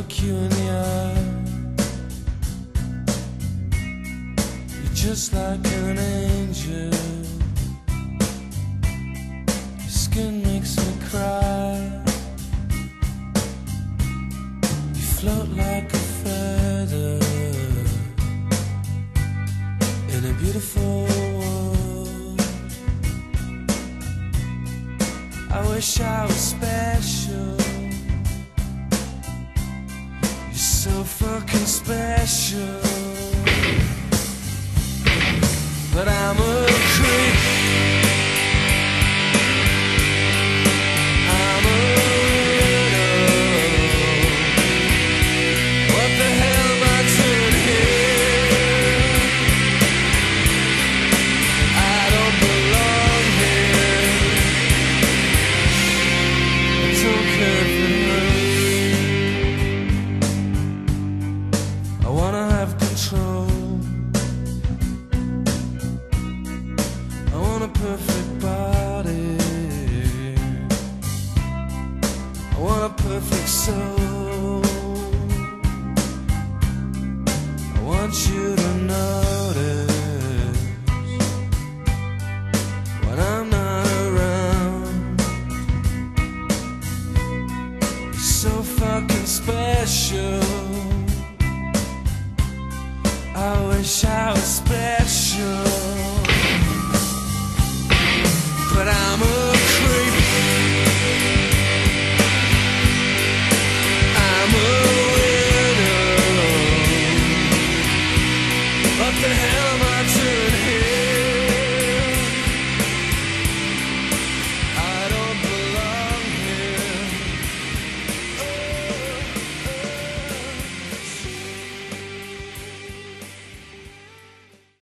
look you in the eye. You're just like an angel. Your skin makes me cry. You float like a feather in a beautiful world. I wish I was special. So fucking special, but I'm a creep. I'm a widow. What the hell am I doing here? I don't belong here. I don't care if it hurts. I wanna have control. I want a perfect body. I want a perfect soul. I want you to